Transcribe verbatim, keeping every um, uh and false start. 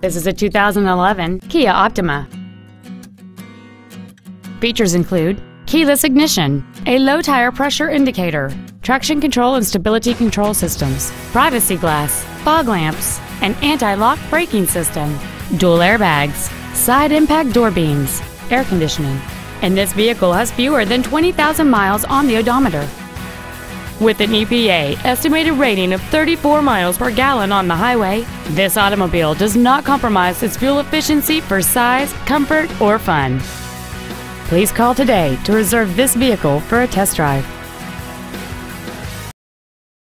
This is a two thousand eleven Kia Optima. Features include keyless ignition, a low tire pressure indicator, traction control and stability control systems, privacy glass, fog lamps, an anti-lock braking system, dual airbags, side impact door beams, air conditioning, and this vehicle has fewer than twenty thousand miles on the odometer. With an E P A estimated rating of thirty-four miles per gallon on the highway, this automobile does not compromise its fuel efficiency for size, comfort, or fun. Please call today to reserve this vehicle for a test drive.